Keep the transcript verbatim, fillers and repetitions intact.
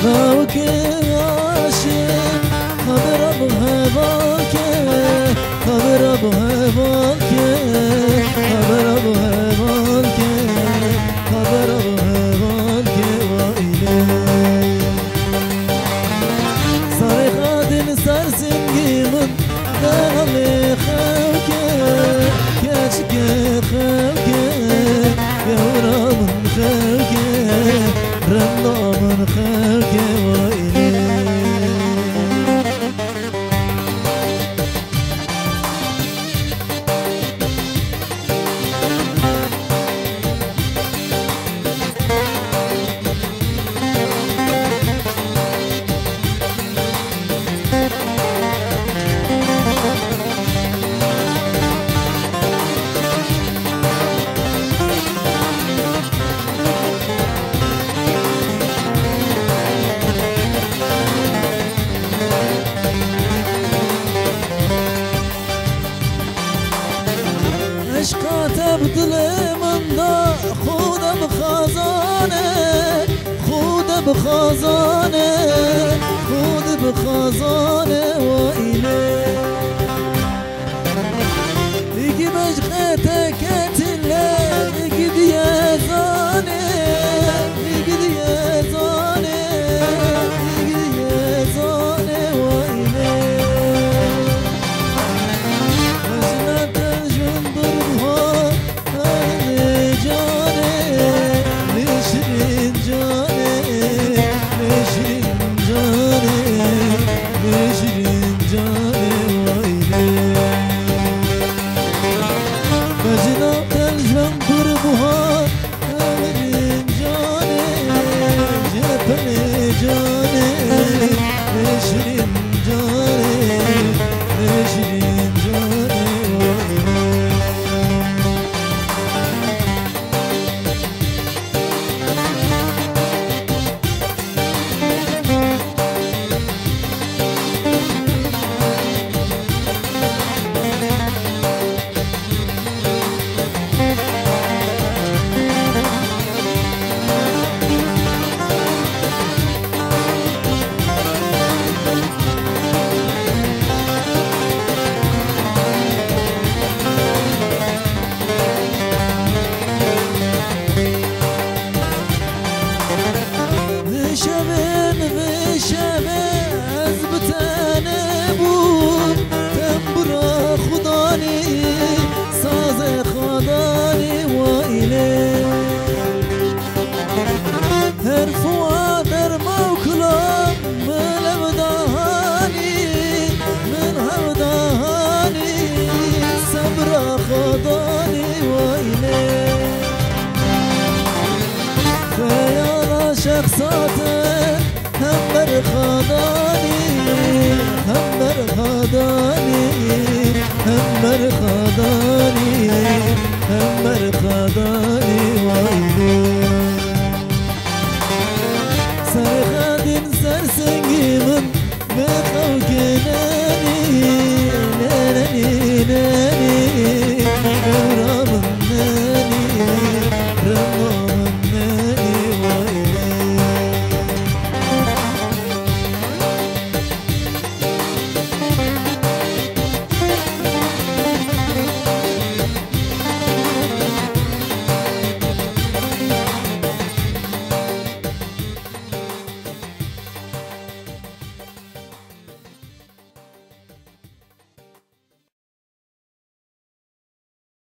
خاوك عاشق خبر ابو هواك خبر ابو هواك خبر ابو هواك خبر ابو هواك وایله سر خادم سر سنگیمون داغم خوک کچک خوک یورامون خوک رندامون خوک وایله عشقات بدل من دا خودم خزانه خود بخزانه خود بخزانه و اینه دیگه مشقت کتله دیگه دیزانه دیگه دیزانه دیگه دیزانه و اینه شخصاته هم بر خدانی هم بر خدانی هم بر خدانی هم بر خدانی